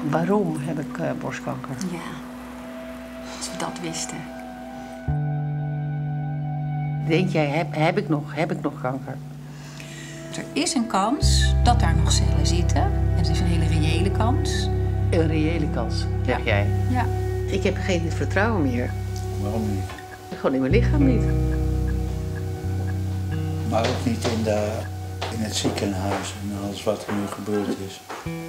Waarom heb ik borstkanker? Ja, als we dat wisten. Denk jij, heb ik nog kanker? Er is een kans dat daar nog cellen zitten. En het is een hele reële kans. Een reële kans, zeg jij. Ja. Ik heb geen vertrouwen meer. Waarom niet? Gewoon in mijn lichaam niet. Maar ook niet in het ziekenhuis en alles wat er nu gebeurd is.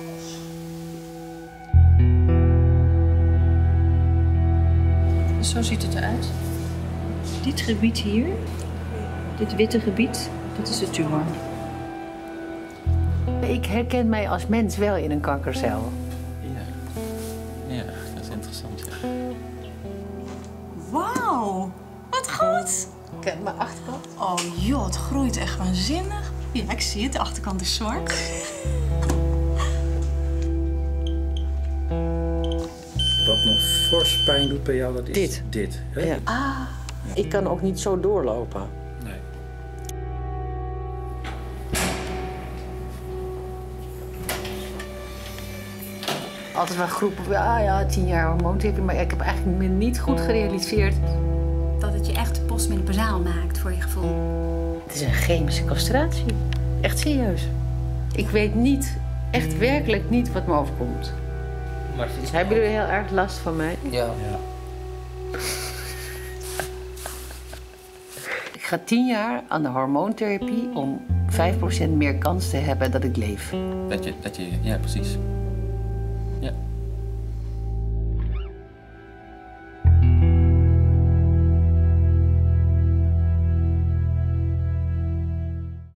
Zo ziet het eruit. Dit gebied hier, dit witte gebied, dat is de tumor. Ik herken mij als mens wel in een kankercel. Ja, dat is interessant. Ja. Wauw, wat goed. Kijk, mijn achterkant. Oh joh, het groeit echt waanzinnig. Ja, ik zie het, de achterkant is zwart. Wat nog fors pijn doet bij jou, dat is dit. Hè? Ja. Ik kan ook niet zo doorlopen. Nee. Altijd wel groepen, ja, 10 jaar hormoontherapie. Maar ik heb eigenlijk me niet goed gerealiseerd. Dat het je echt postmenopausaal maakt voor je gevoel. Het is een chemische castratie. Echt serieus. Ik weet niet, echt werkelijk niet wat me overkomt. Maar het is Hebben jullie heel erg last van mij? Ja. Ik ga 10 jaar aan de hormoontherapie om 5% meer kans te hebben dat ik leef. Ja, precies.